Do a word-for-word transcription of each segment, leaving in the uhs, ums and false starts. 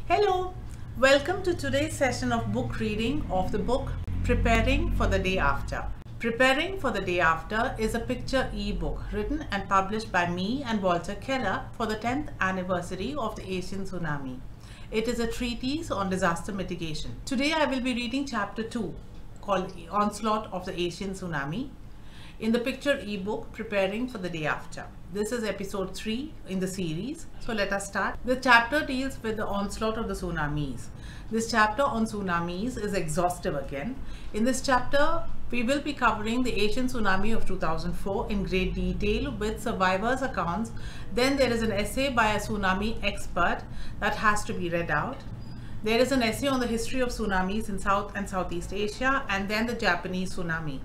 Hello, welcome to today's session of book reading of the book Preparing for the Day After. Preparing for the Day After is a picture e-book written and published by me and Walter Keller for the tenth anniversary of the Asian tsunami. It is a treatise on disaster mitigation. Today I will be reading chapter two called Onslaught of the Asian Tsunami in the picture e-book Preparing for the Day After. This is episode three in the series. So let us start. The chapter deals with the onslaught of the tsunamis. This chapter on tsunamis is exhaustive again. In this chapter, we will be covering the Asian tsunami of two thousand four in great detail with survivors' accounts. Then there is an essay by a tsunami expert that has to be read out. There is an essay on the history of tsunamis in South and Southeast Asia, and then the Japanese tsunami.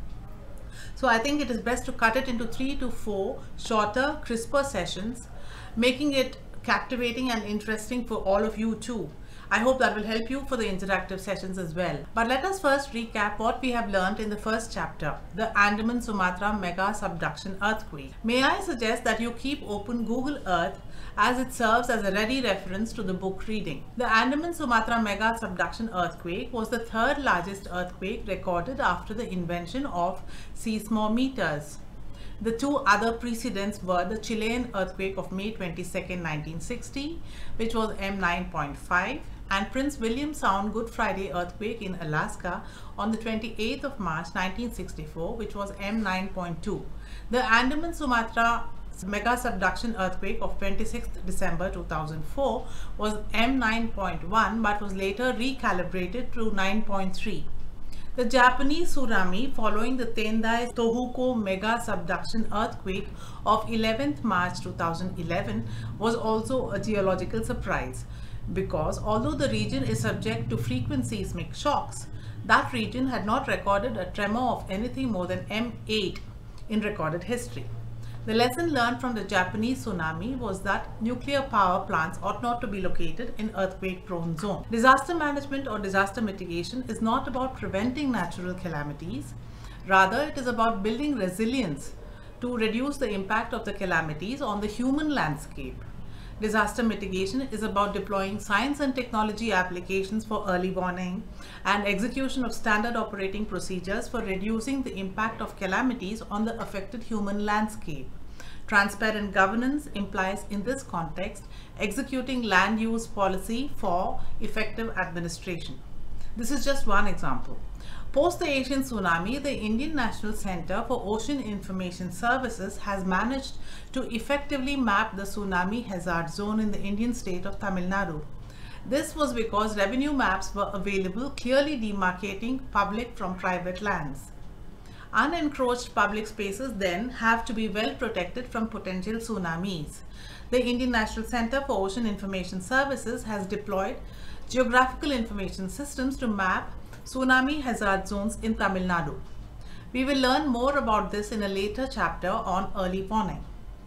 So I think it is best to cut it into three to four shorter, crisper sessions, making it captivating and interesting for all of you too. I hope that will help you for the interactive sessions as well. But let us first recap what we have learned in the first chapter, the Andaman Sumatra mega subduction earthquake. May I suggest that you keep open Google Earth as it serves as a ready reference to the book reading. The Andaman Sumatra mega subduction earthquake was the third largest earthquake recorded after the invention of seismometers. The two other precedents were the Chilean earthquake of May twenty-second, nineteen sixty, which was M nine point five, and Prince William Sound Good Friday earthquake in Alaska on the twenty-eighth of March nineteen sixty-four, which was M nine point two. The Andaman Sumatra mega subduction earthquake of twenty-sixth December two thousand four was M nine point one but was later recalibrated to nine point three. The Japanese tsunami following the Tendai Tohoku mega subduction earthquake of eleventh March two thousand eleven was also a geological surprise, because although the region is subject to frequent seismic shocks, that region had not recorded a tremor of anything more than M eight in recorded history. The lesson learned from the Japanese tsunami was that nuclear power plants ought not to be located in earthquake-prone zones. Disaster management or disaster mitigation is not about preventing natural calamities. Rather, it is about building resilience to reduce the impact of the calamities on the human landscape. Disaster mitigation is about deploying science and technology applications for early warning and execution of standard operating procedures for reducing the impact of calamities on the affected human landscape. Transparent governance implies, in this context, executing land use policy for effective administration. This is just one example. Post the Asian tsunami, the Indian National Center for Ocean Information Services has managed to effectively map the tsunami hazard zone in the Indian state of Tamil Nadu. This was because revenue maps were available, clearly demarcating public from private lands. Unencroached public spaces then have to be well protected from potential tsunamis. The Indian National Center for Ocean Information Services has deployed geographical information systems to map tsunami hazard zones in Tamil Nadu. We will learn more about this in a later chapter on early warning.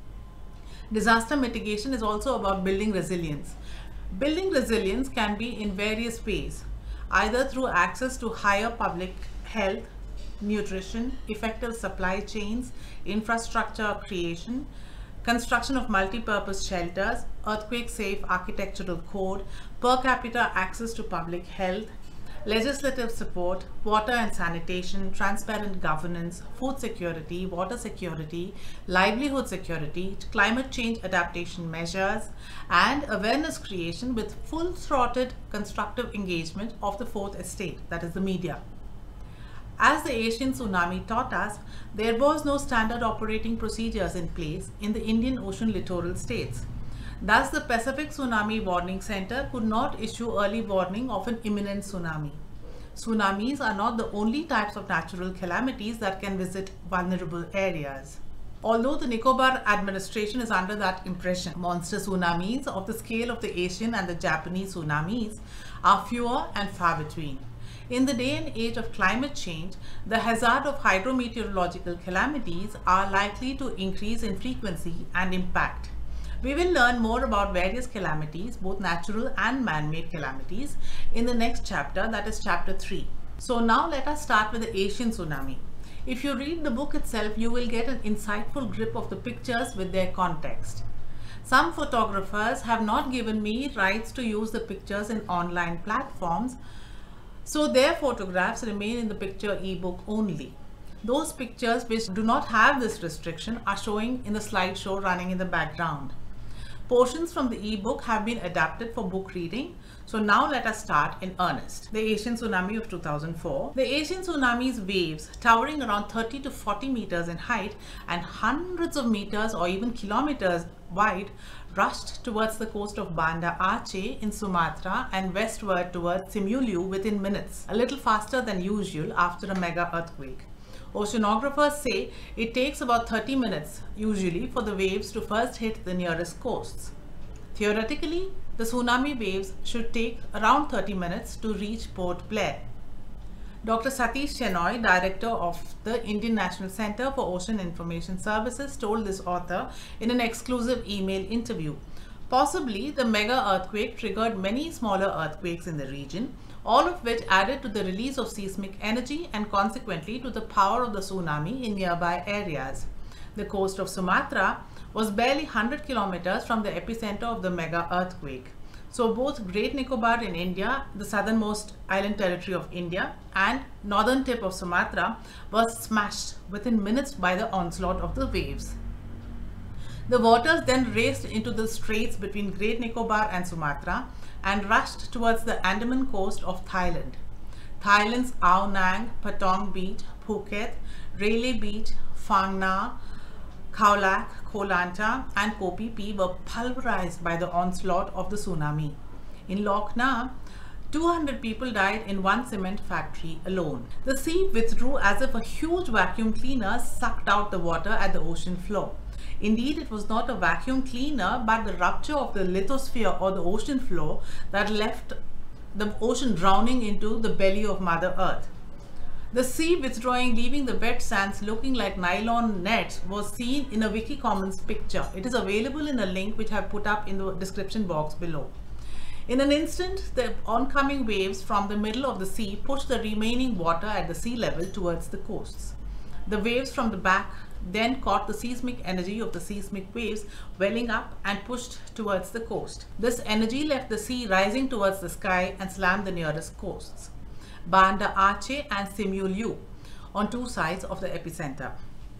Disaster mitigation is also about building resilience. Building resilience can be in various ways, either through access to higher public health, nutrition, effective supply chains, infrastructure creation, construction of multi-purpose shelters, earthquake-safe architectural code, per capita access to public health, legislative support, water and sanitation, transparent governance, food security, water security, livelihood security, climate change adaptation measures, and awareness creation with full-throated constructive engagement of the fourth estate, that is the media. As the Asian tsunami taught us, there was no standard operating procedures in place in the Indian Ocean littoral states. Thus, the Pacific Tsunami Warning Center could not issue early warning of an imminent tsunami. Tsunamis are not the only types of natural calamities that can visit vulnerable areas. Although the Nicobar administration is under that impression, monster tsunamis of the scale of the Asian and the Japanese tsunamis are fewer and far between. In the day and age of climate change, the hazard of hydrometeorological calamities are likely to increase in frequency and impact. We will learn more about various calamities, both natural and man-made calamities, in the next chapter, that is chapter three. So now let us start with the Asian tsunami. If you read the book itself, you will get an insightful grip of the pictures with their context. Some photographers have not given me rights to use the pictures in online platforms, so their photographs remain in the picture ebook only. Those pictures which do not have this restriction are showing in the slideshow running in the background. Portions from the ebook have been adapted for book reading. So now let us start in earnest. The Asian Tsunami of two thousand four. The Asian Tsunami's waves, towering around thirty to forty meters in height and hundreds of meters or even kilometers wide, rushed towards the coast of Banda Aceh in Sumatra and westward towards Simeulue within minutes, a little faster than usual after a mega earthquake. Oceanographers say it takes about thirty minutes usually for the waves to first hit the nearest coasts. Theoretically, the tsunami waves should take around thirty minutes to reach Port Blair. Doctor Satish Shenoy, director of the Indian National Center for Ocean Information Services, told this author in an exclusive email interview. Possibly, the mega earthquake triggered many smaller earthquakes in the region, all of which added to the release of seismic energy and consequently to the power of the tsunami in nearby areas. The coast of Sumatra was barely one hundred kilometers from the epicenter of the mega earthquake. So both Great Nicobar in India, the southernmost island territory of India, and northern tip of Sumatra were smashed within minutes by the onslaught of the waves. The waters then raced into the straits between Great Nicobar and Sumatra and rushed towards the Andaman coast of Thailand. Thailand's Ao Nang, Patong Beach, Phuket, Railay Beach, Phang Nga, Khao Lak, Koh Lanta and Koh Phi Phi were pulverized by the onslaught of the tsunami. In Loc Nha, two hundred people died in one cement factory alone. The sea withdrew as if a huge vacuum cleaner sucked out the water at the ocean floor. Indeed, it was not a vacuum cleaner but the rupture of the lithosphere or the ocean floor that left the ocean drowning into the belly of Mother Earth. The sea withdrawing, leaving the wet sands looking like nylon nets, was seen in a Wikicommons picture. It is available in a link which I have put up in the description box below. In an instant, the oncoming waves from the middle of the sea pushed the remaining water at the sea level towards the coasts. The waves from the back then caught the seismic energy of the seismic waves welling up and pushed towards the coast. This energy left the sea rising towards the sky and slammed the nearest coasts, Banda Aceh and Simeulue, on two sides of the epicenter.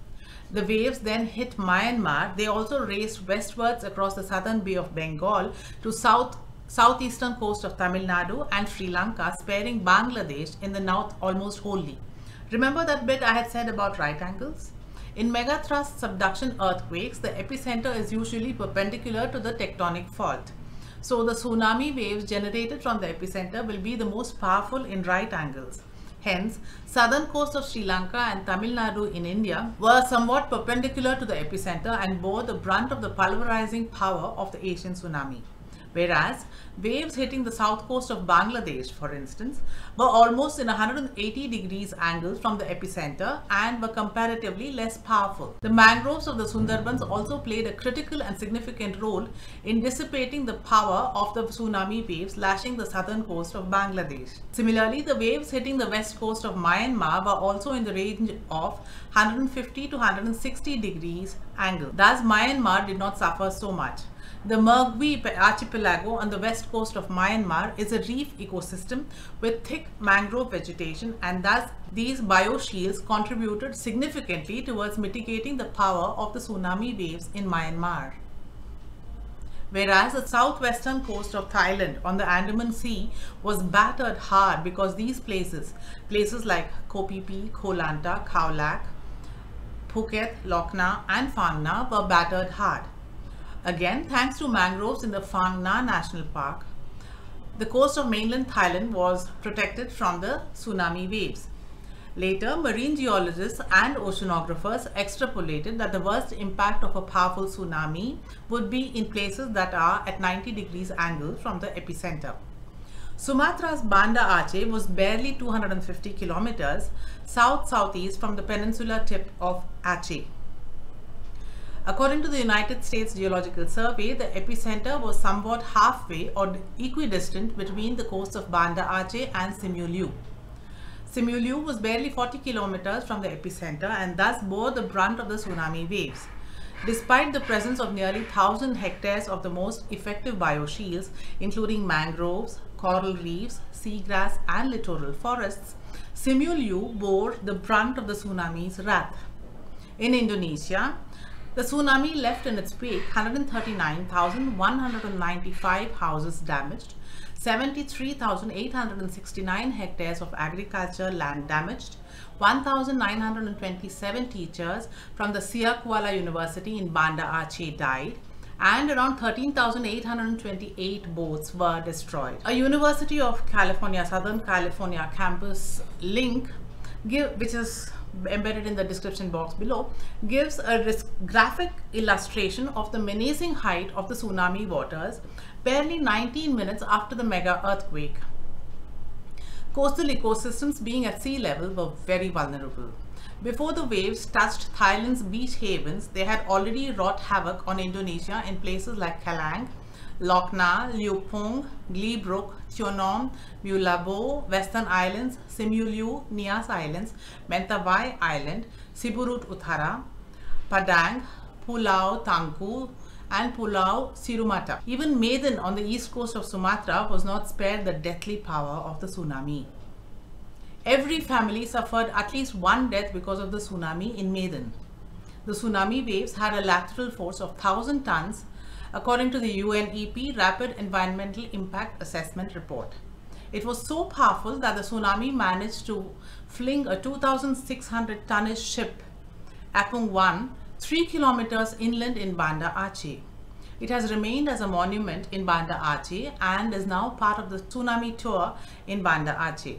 The waves then hit Myanmar. They also raced westwards across the southern Bay of Bengal to south southeastern coast of Tamil Nadu and Sri Lanka, sparing Bangladesh in the north almost wholly. Remember that bit I had said about right angles? In megathrust subduction earthquakes, the epicenter is usually perpendicular to the tectonic fault. So the tsunami waves generated from the epicenter will be the most powerful in right angles. Hence, southern coast of Sri Lanka and Tamil Nadu in India were somewhat perpendicular to the epicenter and bore the brunt of the pulverizing power of the Asian tsunami. Whereas, waves hitting the south coast of Bangladesh, for instance, were almost in one hundred eighty degrees angle from the epicenter and were comparatively less powerful. The mangroves of the Sundarbans also played a critical and significant role in dissipating the power of the tsunami waves lashing the southern coast of Bangladesh. Similarly, the waves hitting the west coast of Myanmar were also in the range of one hundred fifty to one hundred sixty degrees angle. Thus, Myanmar did not suffer so much. The Mergui archipelago on the west coast of Myanmar is a reef ecosystem with thick mangrove vegetation, and thus these bioshields contributed significantly towards mitigating the power of the tsunami waves in Myanmar. Whereas the southwestern coast of Thailand on the Andaman Sea was battered hard because these places, places like Koh Phi Phi, Koh Lanta, Khao Lak, Phuket, Loc Nha and Phang Nga were battered hard. Again, thanks to mangroves in the Phang Nga National Park, the coast of mainland Thailand was protected from the tsunami waves. Later, marine geologists and oceanographers extrapolated that the worst impact of a powerful tsunami would be in places that are at ninety degrees angle from the epicenter. Sumatra's Banda Aceh was barely two hundred fifty kilometers south-southeast from the peninsular tip of Aceh. According to the United States Geological Survey, the epicenter was somewhat halfway or equidistant between the coasts of Banda Aceh and Simeulue. Simeulue was barely forty kilometers from the epicenter and thus bore the brunt of the tsunami waves. Despite the presence of nearly one thousand hectares of the most effective bioshields, including mangroves, coral reefs, seagrass and littoral forests, Simeulue bore the brunt of the tsunami's wrath. In Indonesia, the tsunami left in its wake one hundred thirty-nine thousand one hundred ninety-five houses damaged, seventy-three thousand eight hundred sixty-nine hectares of agriculture land damaged, one thousand nine hundred twenty-seven teachers from the Siak Kuala University in Banda Aceh died, and around thirteen thousand eight hundred twenty-eight boats were destroyed. A University of California, Southern California campus link, give, which is embedded in the description box below, gives a graphic illustration of the menacing height of the tsunami waters barely nineteen minutes after the mega earthquake. Coastal ecosystems being at sea level were very vulnerable. Before the waves touched Thailand's beach havens, they had already wrought havoc on Indonesia in places like Kelang, Lok Na, Liupung, Gili Brook, Tionom, Meulabo, Western Islands, Simeulue, Nias Islands, Mentawai Island, Siberut Utara, Padang, Pulau Tangku, and Pulau Sirumata. Even Medan on the east coast of Sumatra was not spared the deathly power of the tsunami. Every family suffered at least one death because of the tsunami in Medan. The tsunami waves had a lateral force of one thousand tons, according to the U N E P Rapid Environmental Impact Assessment Report. It was so powerful that the tsunami managed to fling a two thousand six hundred tonnage ship, Apung one, three kilometers inland in Banda Aceh. It has remained as a monument in Banda Aceh and is now part of the tsunami tour in Banda Aceh.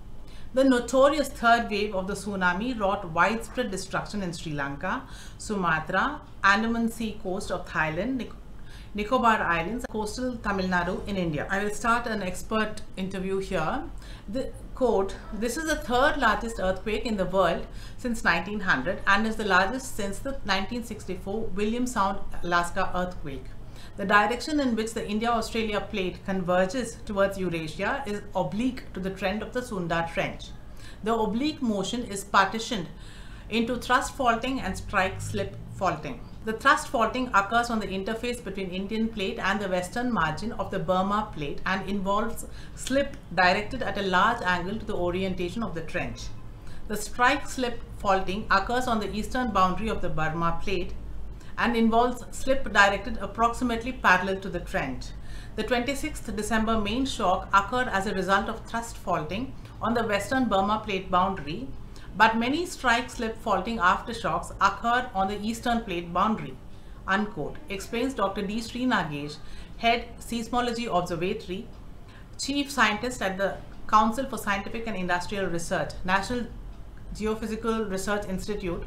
The notorious third wave of the tsunami wrought widespread destruction in Sri Lanka, Sumatra, Andaman Sea coast of Thailand, Nic Nicobar Islands, coastal Tamil Nadu in India. I will start an expert interview here. The quote, "This is the third largest earthquake in the world since nineteen hundred and is the largest since the nineteen sixty-four William Sound, Alaska earthquake. The direction in which the India-Australia plate converges towards Eurasia is oblique to the trend of the Sunda Trench. The oblique motion is partitioned into thrust faulting and strike-slip faulting. The thrust faulting occurs on the interface between Indian plate and the western margin of the Burma plate and involves slip directed at a large angle to the orientation of the trench. The strike-slip faulting occurs on the eastern boundary of the Burma plate and involves slip directed approximately parallel to the trench. The twenty-sixth December main shock occurred as a result of thrust faulting on the western Burma plate boundary, but many strike-slip faulting aftershocks occurred on the eastern plate boundary," unquote, explains Doctor D. Sri Nagesh, Head Seismology Observatory, Chief Scientist at the Council for Scientific and Industrial Research, National Geophysical Research Institute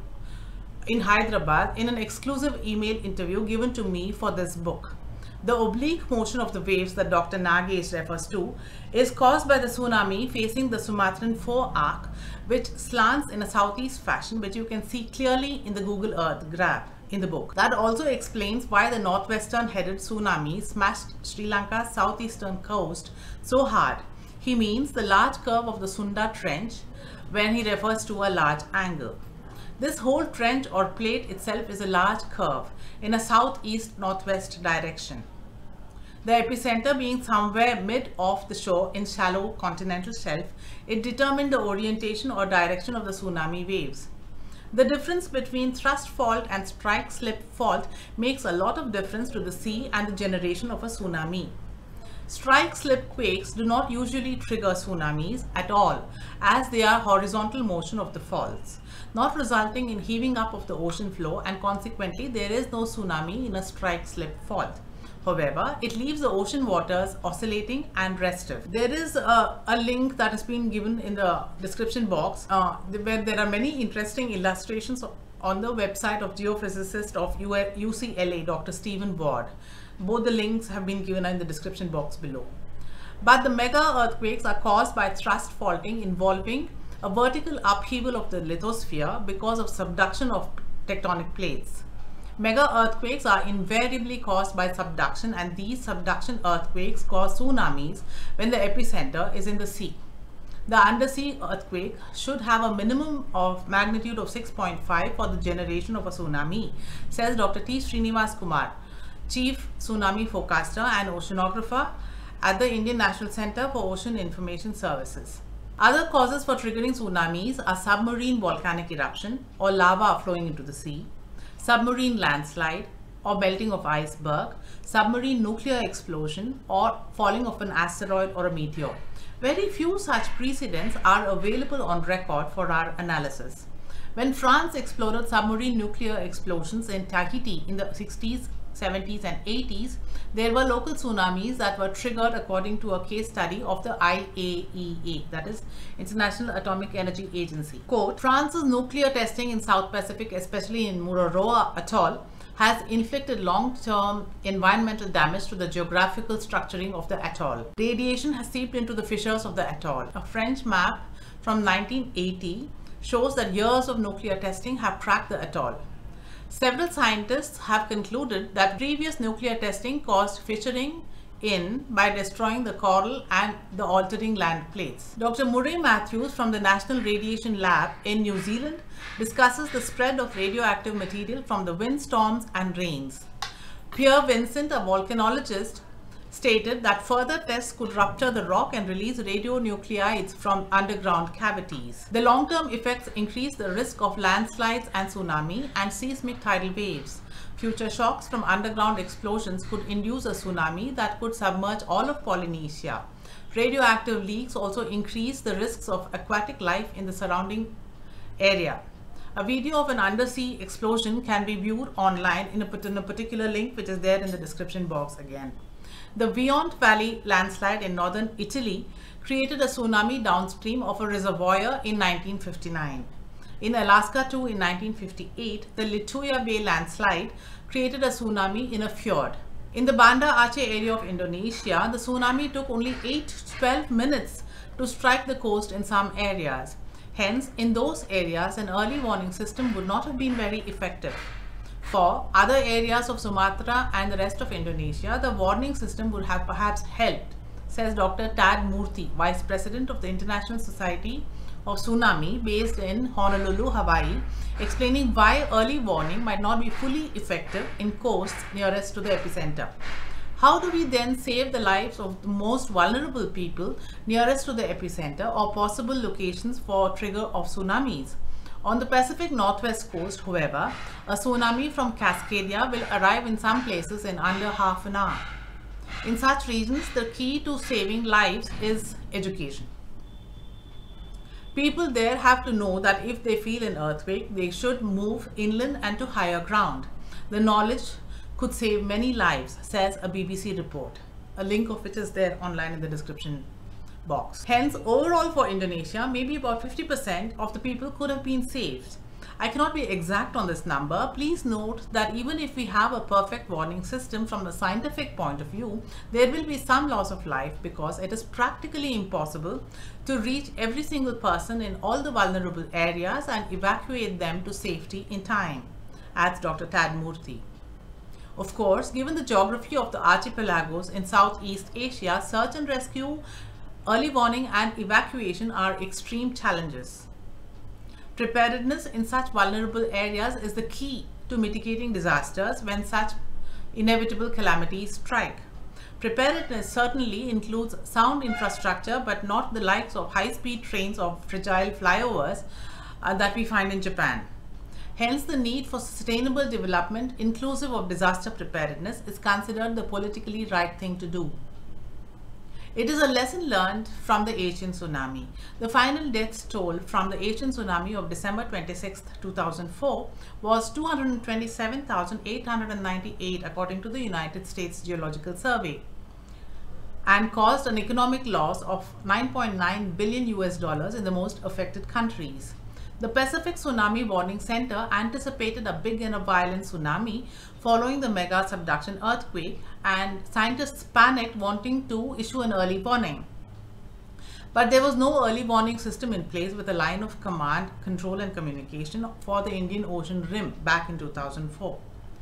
in Hyderabad, in an exclusive email interview given to me for this book. The oblique motion of the waves that Doctor Nagesh refers to is caused by the tsunami facing the Sumatran fore-arc, which slants in a southeast fashion, which you can see clearly in the Google Earth graph in the book. That also explains why the northwestern headed tsunami smashed Sri Lanka's southeastern coast so hard. He means the large curve of the Sunda Trench when he refers to a large angle. This whole trench or plate itself is a large curve in a southeast-northwest direction. The epicenter being somewhere mid off the shore in shallow continental shelf, it determined the orientation or direction of the tsunami waves. The difference between thrust fault and strike-slip fault makes a lot of difference to the sea and the generation of a tsunami. Strike-slip quakes do not usually trigger tsunamis at all, as they are horizontal motion of the faults, not resulting in heaving up of the ocean floor, and consequently there is no tsunami in a strike-slip fault. However, it leaves the ocean waters oscillating and restive. There is a, a link that has been given in the description box uh, where there are many interesting illustrations on the website of geophysicist of U C L A, Doctor Stephen Ward. Both the links have been given in the description box below. But the mega earthquakes are caused by thrust faulting involving a vertical upheaval of the lithosphere because of subduction of tectonic plates. Mega earthquakes are invariably caused by subduction, and these subduction earthquakes cause tsunamis when the epicenter is in the sea. The undersea earthquake should have a minimum of magnitude of six point five for the generation of a tsunami, says Doctor T. Srinivas Kumar, Chief Tsunami Forecaster and Oceanographer at the Indian National Center for Ocean Information Services. Other causes for triggering tsunamis are submarine volcanic eruption or lava flowing into the sea, submarine landslide or melting of iceberg, submarine nuclear explosion or falling of an asteroid or a meteor. Very few such precedents are available on record for our analysis. When France exploded submarine nuclear explosions in Tahiti in the sixties, seventies and eighties, there were local tsunamis that were triggered according to a case study of the I A E A, that is International Atomic Energy Agency. Quote, France's nuclear testing in South Pacific, especially in Mururoa Atoll, has inflicted long-term environmental damage to the geographical structuring of the atoll. Radiation has seeped into the fissures of the atoll. A French map from nineteen eighty shows that years of nuclear testing have cracked the atoll. Several scientists have concluded that previous nuclear testing caused fissuring in by destroying the coral and the altering land plates. Doctor Murray Matthews from the National Radiation Lab in New Zealand discusses the spread of radioactive material from the windstorms and rains. Pierre Vincent, a volcanologist, stated that further tests could rupture the rock and release radionuclides from underground cavities. The long-term effects increase the risk of landslides and tsunami and seismic tidal waves. Future shocks from underground explosions could induce a tsunami that could submerge all of Polynesia. Radioactive leaks also increase the risks of aquatic life in the surrounding area. A video of an undersea explosion can be viewed online in a, in a particular link which is there in the description box again. The Vionte Valley landslide in northern Italy created a tsunami downstream of a reservoir in nineteen fifty-nine. In Alaska too, in nineteen fifty-eight, the Lituya Bay landslide created a tsunami in a fjord. In the Banda Aceh area of Indonesia, the tsunami took only eight to twelve minutes to strike the coast in some areas. Hence, in those areas, an early warning system would not have been very effective. For other areas of Sumatra and the rest of Indonesia, the warning system would have perhaps helped, says Doctor Tad Murthy, Vice President of the International Society of Tsunami based in Honolulu, Hawaii, explaining why early warning might not be fully effective in coasts nearest to the epicenter. How do we then save the lives of the most vulnerable people nearest to the epicenter or possible locations for trigger of tsunamis? On the Pacific Northwest coast, however, a tsunami from Cascadia will arrive in some places in under half an hour. In such regions, the key to saving lives is education. People there have to know that if they feel an earthquake, they should move inland and to higher ground. The knowledge could save many lives, says a B B C report, a link of which is there online in the description box. Hence, overall for Indonesia, maybe about fifty percent of the people could have been saved. I cannot be exact on this number. Please note that even if we have a perfect warning system from a scientific point of view, there will be some loss of life because it is practically impossible to reach every single person in all the vulnerable areas and evacuate them to safety in time, adds Doctor Tad Murthy. Of course, given the geography of the archipelagos in Southeast Asia, search and rescue, early warning and evacuation are extreme challenges. Preparedness in such vulnerable areas is the key to mitigating disasters when such inevitable calamities strike. Preparedness certainly includes sound infrastructure, but not the likes of high-speed trains or fragile flyovers uh, that we find in Japan. Hence, the need for sustainable development inclusive of disaster preparedness is considered the politically right thing to do. It is a lesson learned from the Asian tsunami. The final death toll from the Asian tsunami of December twenty-sixth, two thousand four was two hundred twenty-seven thousand eight hundred ninety-eight according to the United States Geological Survey, and caused an economic loss of nine point nine billion U S dollars in the most affected countries. The Pacific Tsunami Warning Center anticipated a big and a violent tsunami following the mega subduction earthquake, and scientists panicked wanting to issue an early warning. But there was no early warning system in place with a line of command, control and communication for the Indian Ocean rim back in two thousand four.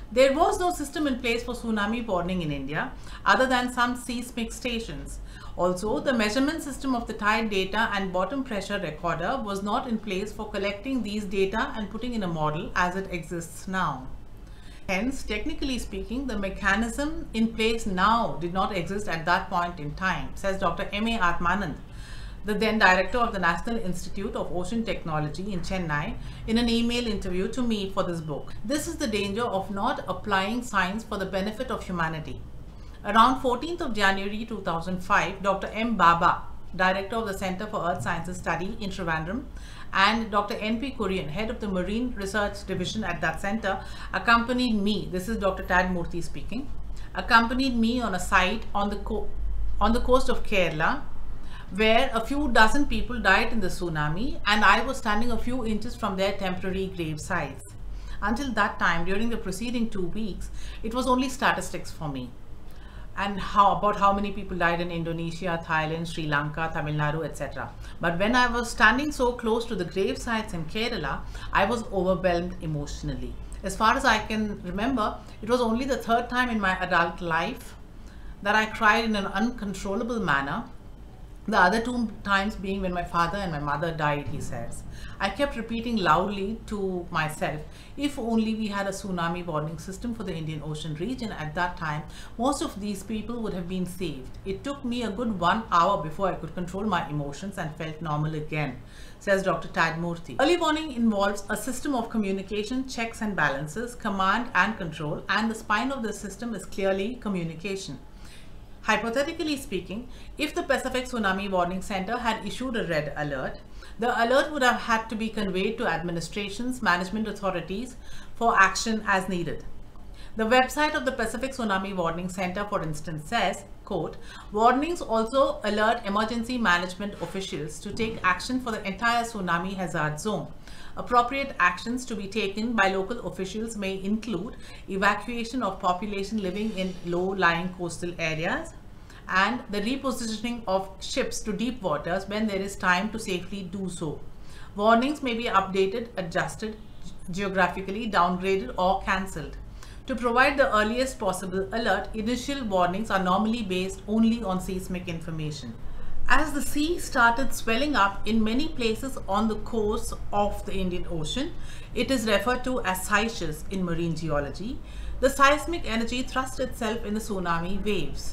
There was no system in place for tsunami warning in India other than some seismic stations. Also, the measurement system of the tide data and bottom pressure recorder was not in place for collecting these data and putting in a model as it exists now. Hence, technically speaking, the mechanism in place now did not exist at that point in time, says Doctor M A Atmanand, the then director of the National Institute of Ocean Technology in Chennai, in an email interview to me for this book. This is the danger of not applying science for the benefit of humanity. Around fourteenth of January two thousand five, Doctor M Baba, director of the Center for Earth Sciences Study in Trivandrum, and Doctor N P Kurian, head of the Marine Research Division at that center, accompanied me, this is Doctor Tad Murthy speaking, accompanied me on a site on the, co on the coast of Kerala, where a few dozen people died in the tsunami, and I was standing a few inches from their temporary grave sites. Until that time, during the preceding two weeks, it was only statistics for me. And how about how many people died in Indonesia, Thailand, Sri Lanka, Tamil Nadu, et cetera. But when I was standing so close to the grave sites in Kerala, I was overwhelmed emotionally. As far as I can remember, it was only the third time in my adult life that I cried in an uncontrollable manner. The other two times being when my father and my mother died, he says. I kept repeating loudly to myself, if only we had a tsunami warning system for the Indian Ocean region at that time, most of these people would have been saved. It took me a good one hour before I could control my emotions and felt normal again, says Doctor Tad Murthy. Early warning involves a system of communication, checks and balances, command and control, and the spine of the system is clearly communication. Hypothetically speaking, if the Pacific Tsunami Warning Center had issued a red alert, the alert would have had to be conveyed to administrations, management authorities for action as needed. The website of the Pacific Tsunami Warning Center, for instance, says, quote, warnings also alert emergency management officials to take action for the entire tsunami hazard zone. Appropriate actions to be taken by local officials may include evacuation of population living in low-lying coastal areas and the repositioning of ships to deep waters when there is time to safely do so. Warnings may be updated, adjusted, geographically downgraded or cancelled. To provide the earliest possible alert, initial warnings are normally based only on seismic information. As the sea started swelling up in many places on the coast of the Indian Ocean, it is referred to as seisures in marine geology. The seismic energy thrust itself in the tsunami waves.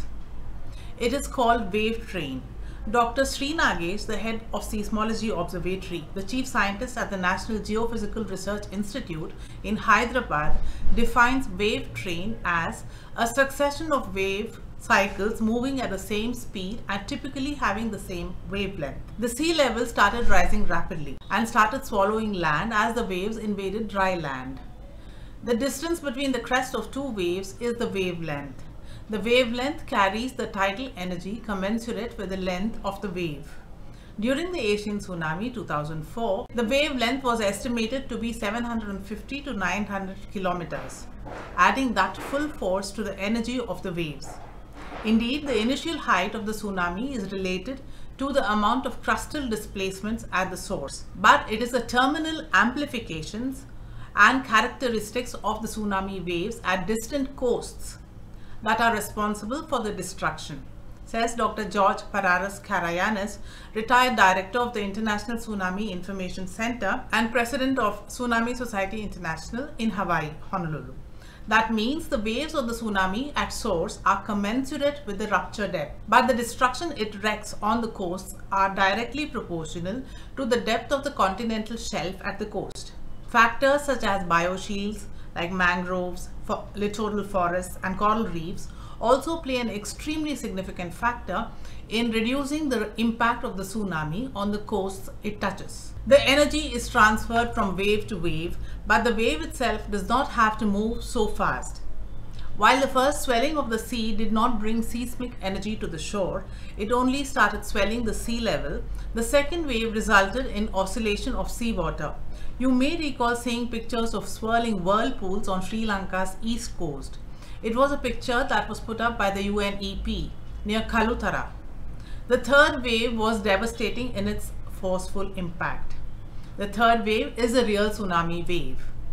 It is called wave train. Doctor Sri Nagesh, the head of Seismology Observatory, the chief scientist at the National Geophysical Research Institute in Hyderabad, defines wave train as a succession of wave cycles moving at the same speed and typically having the same wavelength. The sea level started rising rapidly and started swallowing land as the waves invaded dry land. The distance between the crest of two waves is the wavelength. The wavelength carries the tidal energy commensurate with the length of the wave. During the Asian tsunami two thousand four, the wavelength was estimated to be seven hundred fifty to nine hundred kilometers, adding that full force to the energy of the waves. Indeed, the initial height of the tsunami is related to the amount of crustal displacements at the source, but it is the terminal amplifications and characteristics of the tsunami waves at distant coasts that are responsible for the destruction, says Doctor George Pararas Karayanis, retired director of the International Tsunami Information Center and president of Tsunami Society International in Hawaii, Honolulu. That means the waves of the tsunami at source are commensurate with the rupture depth, but the destruction it wreaks on the coasts are directly proportional to the depth of the continental shelf at the coast. Factors such as bioshields like mangroves, for littoral forests and coral reefs also play an extremely significant factor in reducing the impact of the tsunami on the coasts it touches. The energy is transferred from wave to wave, but the wave itself does not have to move so fast. While the first swelling of the sea did not bring seismic energy to the shore, it only started swelling the sea level. The second wave resulted in oscillation of seawater. You may recall seeing pictures of swirling whirlpools on Sri Lanka's east coast. It was a picture that was put up by the U N E P near Kalutara. The third wave was devastating in its forceful impact. The third wave is a real tsunami wave.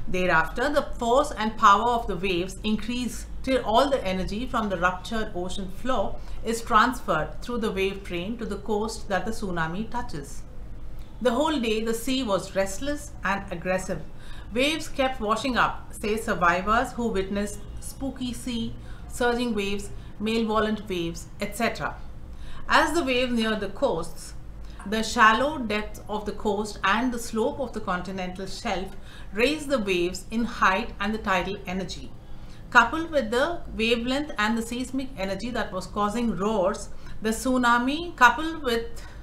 Thereafter, the force and power of the waves increase till all the energy from the ruptured ocean floor is transferred through the wave train to the coast that the tsunami touches. The whole day the sea was restless and aggressive. Waves kept washing up, say survivors who witnessed spooky sea, surging waves, malevolent waves, et cetera. As the waves neared the coasts, the shallow depth of the coast and the slope of the continental shelf raised the waves in height and the tidal energy. Coupled with the wavelength and the seismic energy that was causing roars, the tsunami, coupled with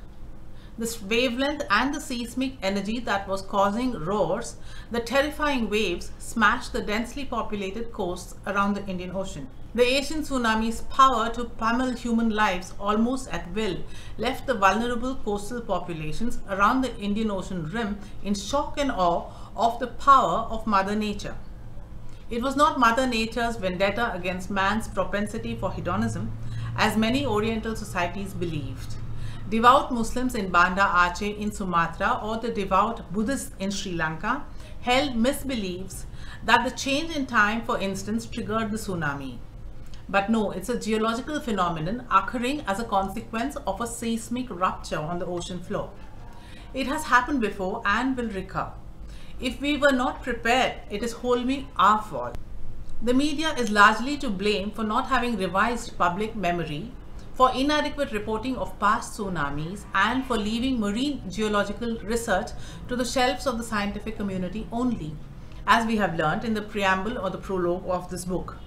this wavelength and the seismic energy that was causing roars, the terrifying waves smashed the densely populated coasts around the Indian Ocean. The Asian tsunami's power to pummel human lives almost at will left the vulnerable coastal populations around the Indian Ocean rim in shock and awe of the power of Mother Nature. It was not Mother Nature's vendetta against man's propensity for hedonism, as many Oriental societies believed. Devout Muslims in Banda Aceh in Sumatra or the devout Buddhists in Sri Lanka held misbeliefs that the change in time, for instance, triggered the tsunami. But no, it's a geological phenomenon occurring as a consequence of a seismic rupture on the ocean floor. It has happened before and will recur. If we were not prepared, it is wholly our fault. The media is largely to blame for not having revised public memory, for inadequate reporting of past tsunamis, and for leaving marine geological research to the shelves of the scientific community only, as we have learnt in the preamble or the prologue of this book.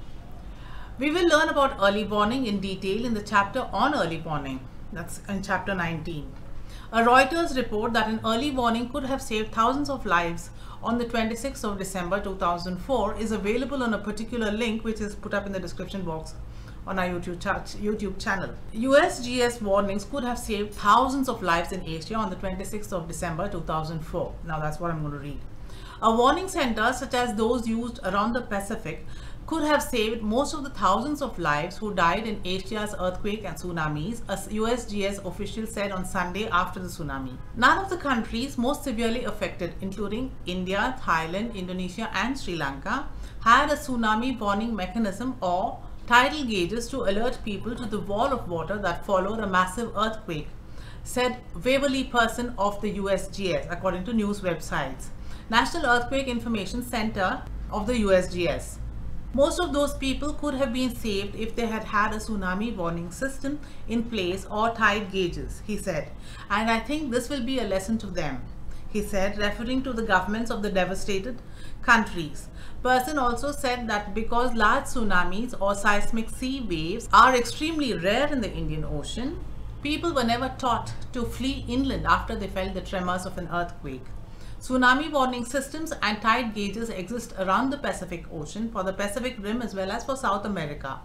We will learn about early warning in detail in the chapter on early warning, that's in chapter nineteen. A Reuters report that an early warning could have saved thousands of lives on the twenty-sixth of December two thousand four is available on a particular link which is put up in the description box on our YouTube, YouTube channel. U S G S warnings could have saved thousands of lives in Asia on the twenty-sixth of December two thousand four. Now that's what I'm going to read. A warning center such as those used around the Pacific could have saved most of the thousands of lives who died in Asia's earthquake and tsunamis, as U S G S officials said on Sunday after the tsunami. None of the countries most severely affected, including India, Thailand, Indonesia and Sri Lanka, had a tsunami warning mechanism or tidal gauges to alert people to the wall of water that followed a massive earthquake, said Waverly Person of the U S G S, according to news websites. National Earthquake Information Center of the U S G S. Most of those people could have been saved if they had had a tsunami warning system in place or tide gauges, he said. And I think this will be a lesson to them, he said, referring to the governments of the devastated countries. Person also said that because large tsunamis or seismic sea waves are extremely rare in the Indian Ocean, people were never taught to flee inland after they felt the tremors of an earthquake. Tsunami warning systems and tide gauges exist around the Pacific Ocean for the Pacific Rim as well as for South America.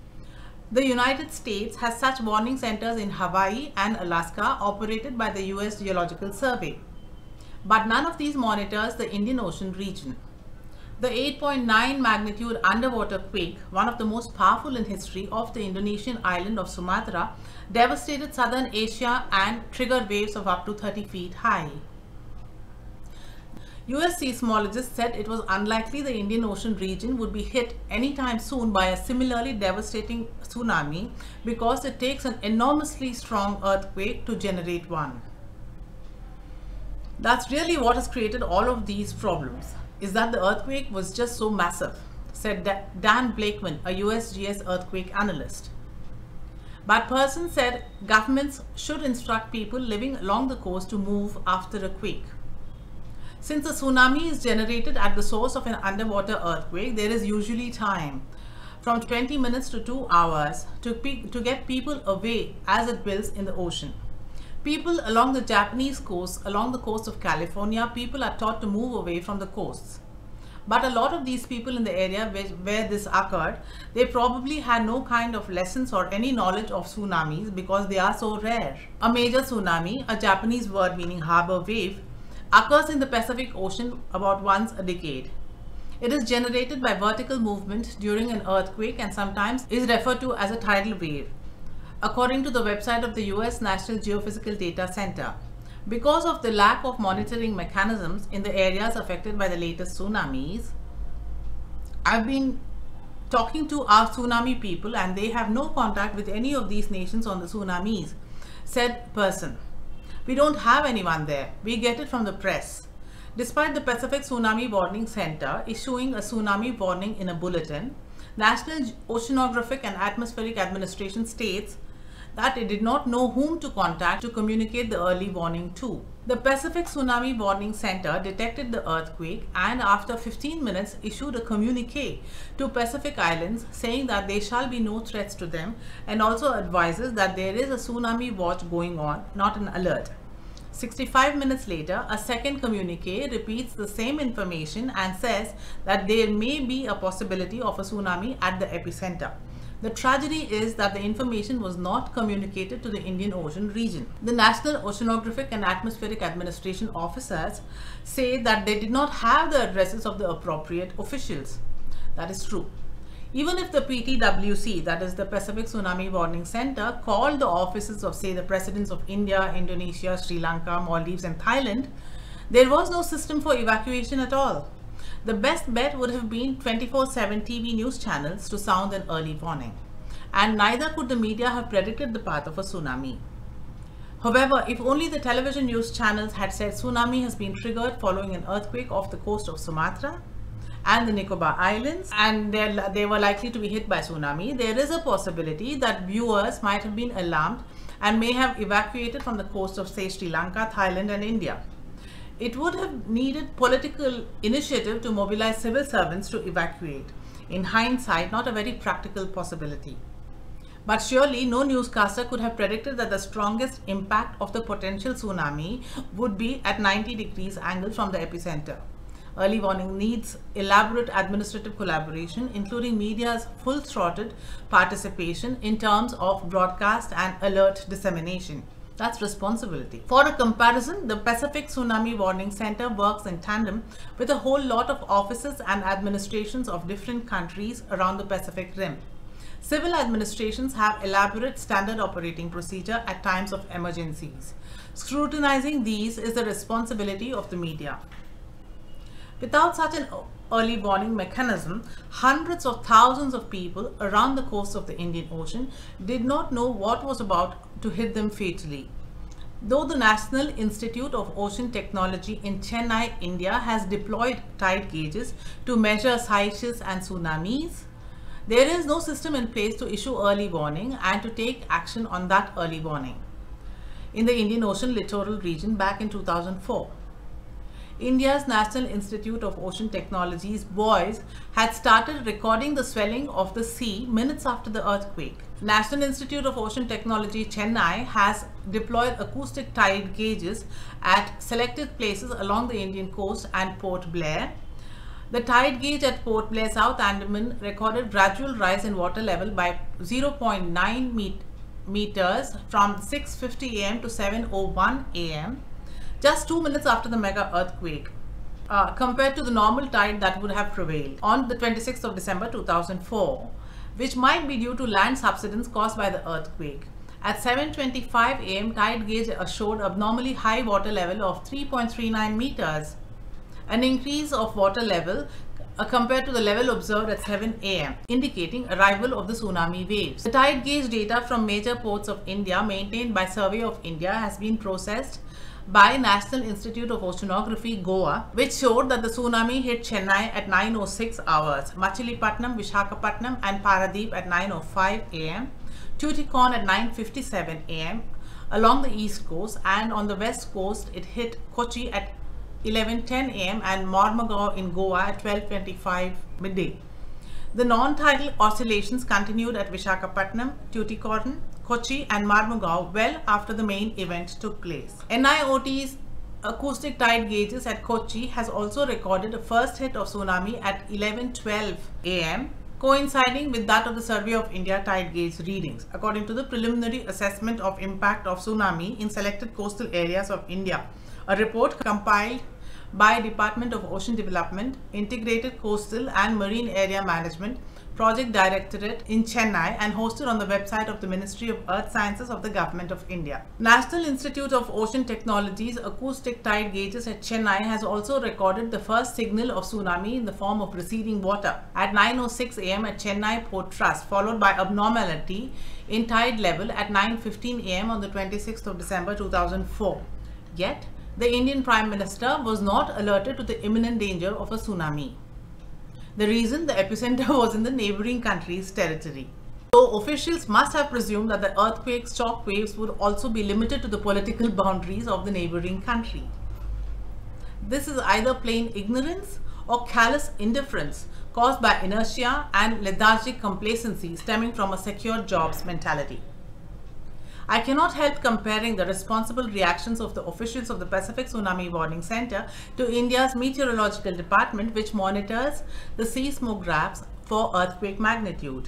The United States has such warning centers in Hawaii and Alaska operated by the U S Geological Survey. But none of these monitors the Indian Ocean region. The eight point nine magnitude underwater quake, one of the most powerful in history of the Indonesian island of Sumatra, devastated southern Asia and triggered waves of up to thirty feet high. U S seismologists said it was unlikely the Indian Ocean region would be hit anytime soon by a similarly devastating tsunami because it takes an enormously strong earthquake to generate one. That's really what has created all of these problems, is that the earthquake was just so massive, said Dan Blakeman, a U S G S earthquake analyst. But Person said governments should instruct people living along the coast to move after a quake. Since a tsunami is generated at the source of an underwater earthquake, there is usually time, from twenty minutes to two hours, to, to get people away as it builds in the ocean. People along the Japanese coast, along the coast of California, people are taught to move away from the coasts. But a lot of these people in the area where, where this occurred, they probably had no kind of lessons or any knowledge of tsunamis because they are so rare. A major tsunami, a Japanese word meaning harbor wave, occurs in the Pacific Ocean about once a decade. It is generated by vertical movement during an earthquake and sometimes is referred to as a tidal wave, according to the website of the U S National Geophysical Data Center. Because of the lack of monitoring mechanisms in the areas affected by the latest tsunamis, I've been talking to our tsunami people and they have no contact with any of these nations on the tsunamis, said person. We don't have anyone there. We get it from the press. Despite the Pacific Tsunami Warning Center issuing a tsunami warning in a bulletin, National Oceanographic and Atmospheric Administration states that it did not know whom to contact to communicate the early warning to. The Pacific Tsunami Warning Center detected the earthquake and after fifteen minutes issued a communique to Pacific Islands saying that there shall be no threats to them and also advises that there is a tsunami watch going on, not an alert. sixty-five minutes later, a second communique repeats the same information and says that there may be a possibility of a tsunami at the epicenter. The tragedy is that the information was not communicated to the Indian Ocean region. The National Oceanographic and Atmospheric Administration officers say that they did not have the addresses of the appropriate officials. That is true. Even if the P T W C, that is the Pacific Tsunami Warning Center, called the offices of, say, the presidents of India, Indonesia, Sri Lanka, Maldives and Thailand, there was no system for evacuation at all. The best bet would have been twenty-four seven T V news channels to sound an early warning. And neither could the media have predicted the path of a tsunami. However, if only the television news channels had said tsunami has been triggered following an earthquake off the coast of Sumatra and the Nicobar Islands, and they were likely to be hit by tsunami, there is a possibility that viewers might have been alarmed and may have evacuated from the coast of, say, Sri Lanka, Thailand and India. It would have needed political initiative to mobilize civil servants to evacuate. In hindsight, not a very practical possibility. But surely no newscaster could have predicted that the strongest impact of the potential tsunami would be at ninety degrees angle from the epicenter. Early warning needs elaborate administrative collaboration, including media's full-throated participation in terms of broadcast and alert dissemination. That's responsibility. For a comparison, the Pacific Tsunami Warning Center works in tandem with a whole lot of offices and administrations of different countries around the Pacific Rim. Civil administrations have elaborate standard operating procedure at times of emergencies. Scrutinizing these is the responsibility of the media. Without such an early warning mechanism, hundreds of thousands of people around the coast of the Indian Ocean did not know what was about to hit them fatally. Though the National Institute of Ocean Technology in Chennai, India has deployed tide gauges to measure seisures and tsunamis, there is no system in place to issue early warning and to take action on that early warning. In the Indian Ocean littoral region back in two thousand four, India's National Institute of Ocean Technology's buoys had started recording the swelling of the sea minutes after the earthquake. National Institute of Ocean Technology Chennai has deployed acoustic tide gauges at selected places along the Indian coast and Port Blair. The tide gauge at Port Blair, South Andaman recorded gradual rise in water level by zero point nine meters from six fifty A M to seven oh one A M just two minutes after the mega earthquake, uh, compared to the normal tide that would have prevailed on the twenty-sixth of December two thousand four, which might be due to land subsidence caused by the earthquake. At seven twenty-five A M, tide gauge showed abnormally high water level of three point three nine meters, an increase of water level uh, compared to the level observed at seven A M, indicating arrival of the tsunami waves. The tide gauge data from major ports of India maintained by Survey of India has been processed by National Institute of Oceanography, Goa, which showed that the tsunami hit Chennai at nine oh six hours, Machilipatnam, Vishakhapatnam and Paradeep at nine oh five A M, Tuticorin at nine fifty-seven A M along the east coast, and on the west coast it hit Kochi at eleven ten A M and Mormugao in Goa at twelve twenty-five midday. The non-tidal oscillations continued at Vishakhapatnam, Tuticorin, Kochi and Mormugao well after the main event took place. N I O T's acoustic tide gauges at Kochi has also recorded a first hit of tsunami at eleven twelve A M, coinciding with that of the Survey of India tide gauge readings, according to the preliminary assessment of impact of tsunami in selected coastal areas of India, a report compiled by Department of Ocean Development, Integrated Coastal and Marine Area Management Project Directorate in Chennai and hosted on the website of the Ministry of Earth Sciences of the Government of India. National Institute of Ocean Technology's acoustic tide gauges at Chennai has also recorded the first signal of tsunami in the form of receding water at nine oh six a m at Chennai Port Trust, followed by abnormality in tide level at nine fifteen a m on the twenty-sixth of December two thousand four. Yet, the Indian Prime Minister was not alerted to the imminent danger of a tsunami. The reason: the epicenter was in the neighboring country's territory. So officials must have presumed that the earthquake's shock waves would also be limited to the political boundaries of the neighboring country. This is either plain ignorance or callous indifference caused by inertia and lethargic complacency stemming from a secure jobs mentality. I cannot help comparing the responsible reactions of the officials of the Pacific Tsunami Warning Center to India's Meteorological Department, which monitors the seismographs for earthquake magnitude.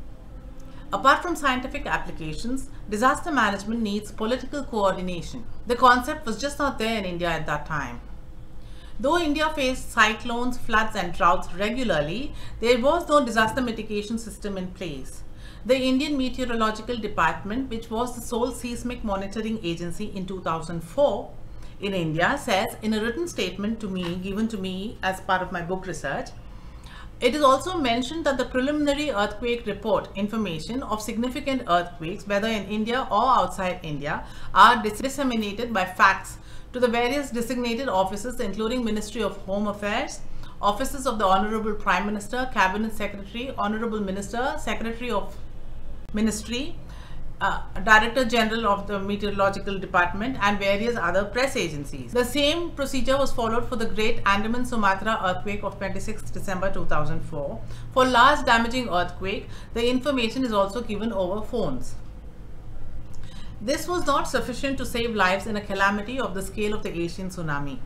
Apart from scientific applications, disaster management needs political coordination. The concept was just not there in India at that time. Though India faced cyclones, floods and droughts regularly, there was no disaster mitigation system in place. The Indian Meteorological Department, which was the sole seismic monitoring agency in two thousand four in India, says in a written statement to me, given to me as part of my book research, it is also mentioned that the preliminary earthquake report information of significant earthquakes, whether in India or outside India, are disseminated by fax to the various designated offices, including Ministry of Home Affairs, offices of the Honorable Prime Minister, Cabinet Secretary, Honorable Minister, Secretary of Ministry, uh, Director General of the Meteorological Department and various other press agencies. The same procedure was followed for the Great Andaman Sumatra earthquake of twenty-sixth December two thousand four. For large damaging earthquake, the information is also given over phones. This was not sufficient to save lives in a calamity of the scale of the Asian tsunami.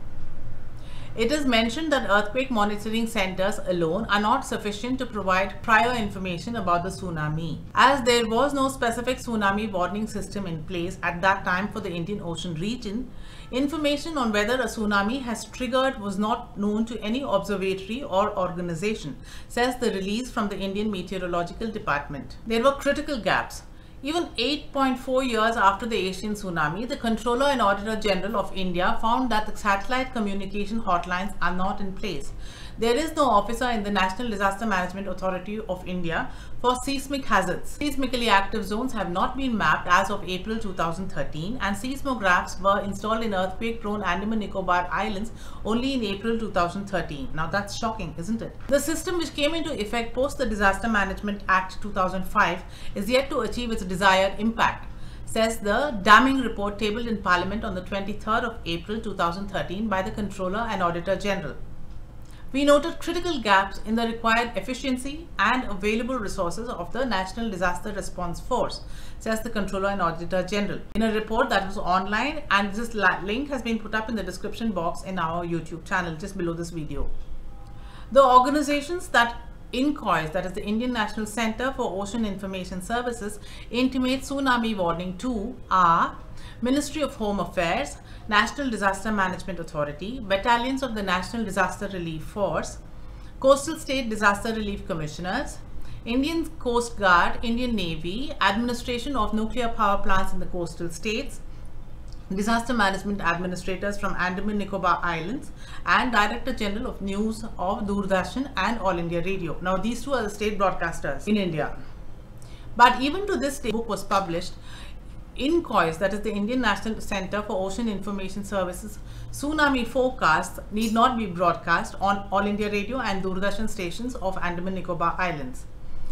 It is mentioned that earthquake monitoring centers alone are not sufficient to provide prior information about the tsunami, as there was no specific tsunami warning system in place at that time for the Indian Ocean region. Information on whether a tsunami has triggered was not known to any observatory or organization, says the release from the Indian Meteorological Department. There were critical gaps. Even eight point four years after the Asian tsunami, the Controller and Auditor General of India found that the satellite communication hotlines are not in place. There is no officer in the National Disaster Management Authority of India for seismic hazards. Seismically active zones have not been mapped as of April two thousand thirteen, and seismographs were installed in earthquake-prone Andaman Nicobar Islands only in April two thousand thirteen. Now that's shocking, isn't it? The system, which came into effect post the Disaster Management Act two thousand five, is yet to achieve its desired impact, says the damning report tabled in Parliament on the twenty-third of April two thousand thirteen by the Controller and Auditor General. We noted critical gaps in the required efficiency and available resources of the National Disaster Response Force, says the Controller and Auditor General, in a report that was online, and this link has been put up in the description box in our YouTube channel just below this video. The organizations that INCOIS, that is the Indian National Center for Ocean Information Services, intimate tsunami warning to are Ministry of Home Affairs, National Disaster Management Authority, battalions of the National Disaster Relief Force, Coastal State Disaster Relief Commissioners, Indian Coast Guard, Indian Navy, Administration of Nuclear Power Plants in the Coastal States, Disaster Management Administrators from Andaman Nicobar Islands, and Director General of News of Doordarshan and All India Radio. Now these two are the state broadcasters in India. But even to this day, the book was published, INCOIS, that is the Indian National Center for Ocean Information Services, tsunami forecasts need not be broadcast on All India Radio and Doordarshan stations of Andaman Nicobar Islands.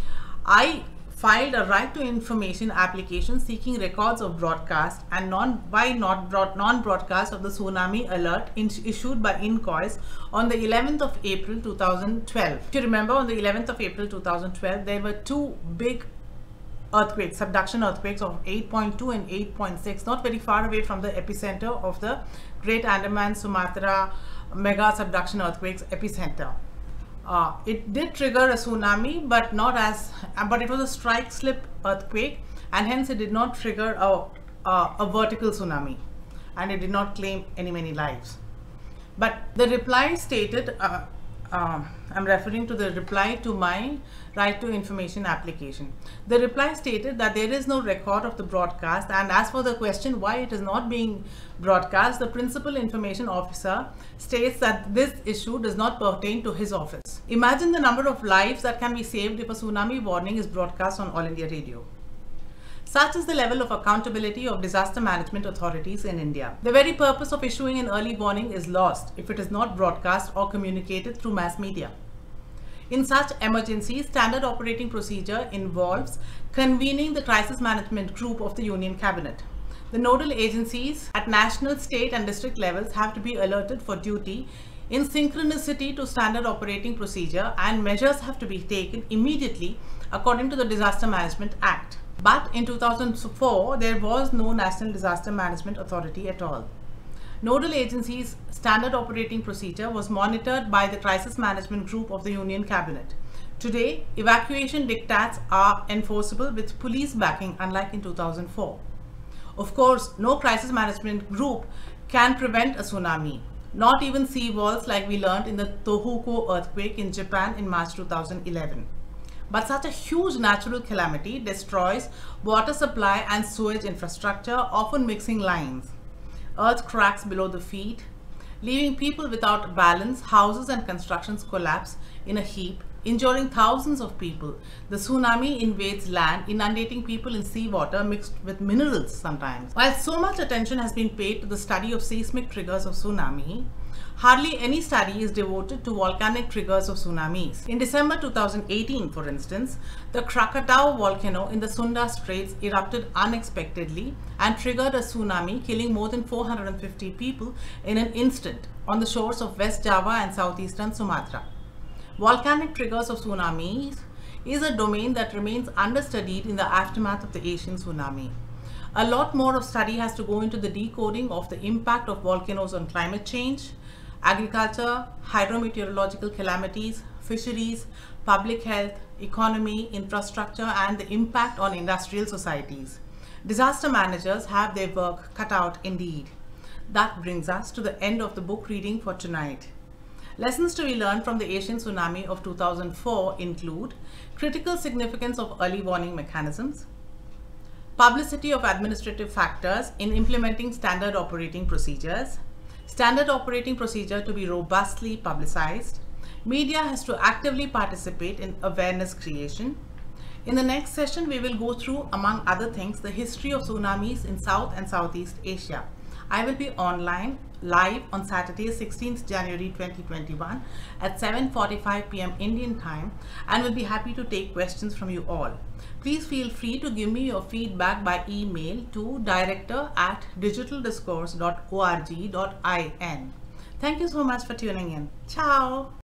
I filed a right to information application seeking records of broadcast and non why not broad, non-broadcast of the tsunami alert in, issued by INCOIS on the eleventh of April two thousand twelve. If you remember, on the eleventh of April two thousand twelve, there were two big earthquakes, subduction earthquakes of eight point two and eight point six, not very far away from the epicenter of the Great Andaman Sumatra mega subduction earthquakes epicenter. Uh, it did trigger a tsunami, but not as, but it was a strike slip earthquake, and hence it did not trigger a, a, a vertical tsunami, and it did not claim any many lives. But the reply stated, uh, um, I'm referring to the reply to my Right to Information application. The reply stated that there is no record of the broadcast, and as for the question why it is not being broadcast, the Principal Information Officer states that this issue does not pertain to his office. Imagine the number of lives that can be saved if a tsunami warning is broadcast on All India Radio. Such is the level of accountability of disaster management authorities in India. The very purpose of issuing an early warning is lost if it is not broadcast or communicated through mass media. In such emergencies, standard operating procedure involves convening the crisis management group of the Union Cabinet. The nodal agencies at national, state and district levels have to be alerted for duty in synchronicity to standard operating procedure, and measures have to be taken immediately according to the Disaster Management Act. But in two thousand four, there was no National Disaster Management Authority at all. Nodal agencies' standard operating procedure was monitored by the Crisis Management Group of the Union Cabinet. Today, evacuation diktats are enforceable with police backing, unlike in two thousand four. Of course, no crisis management group can prevent a tsunami, not even sea walls like we learned in the Tohoku earthquake in Japan in March two thousand eleven. But such a huge natural calamity destroys water supply and sewage infrastructure, often mixing lines. Earth cracks below the feet, leaving people without balance. Houses and constructions collapse in a heap, injuring thousands of people. The tsunami invades land, inundating people in seawater mixed with minerals sometimes. While so much attention has been paid to the study of seismic triggers of tsunami, hardly any study is devoted to volcanic triggers of tsunamis. In December two thousand eighteen, for instance, the Krakatau volcano in the Sunda Straits erupted unexpectedly and triggered a tsunami, killing more than four hundred fifty people in an instant on the shores of West Java and southeastern Sumatra. Volcanic triggers of tsunamis is a domain that remains understudied in the aftermath of the Asian tsunami. A lot more of study has to go into the decoding of the impact of volcanoes on climate change, agriculture, hydrometeorological calamities, fisheries, public health, economy, infrastructure, and the impact on industrial societies. Disaster managers have their work cut out indeed. That brings us to the end of the book reading for tonight. Lessons to be learned from the Asian tsunami of two thousand four include critical significance of early warning mechanisms, publicity of administrative factors in implementing standard operating procedures, standard operating procedure to be robustly publicized. Media has to actively participate in awareness creation. In the next session, we will go through, among other things, the history of tsunamis in South and Southeast Asia. I will be online live on Saturday, sixteenth January twenty twenty-one at seven forty-five p m Indian time, and will be happy to take questions from you all. Please feel free to give me your feedback by email to director at digital discourse dot org dot in. Thank you so much for tuning in. Ciao!